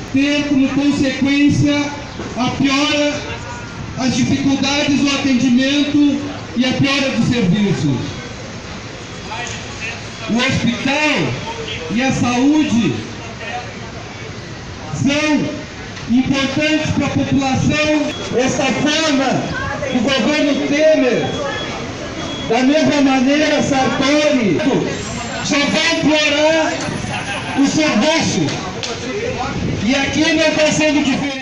ter como consequência a piora, as dificuldades do atendimento e a piora dos serviços. O hospital e a saúde são importantes para a população. Esta forma do governo Temer, da mesma maneira Sartori, só vai piorar o serviço. E aqui não está sendo diferente.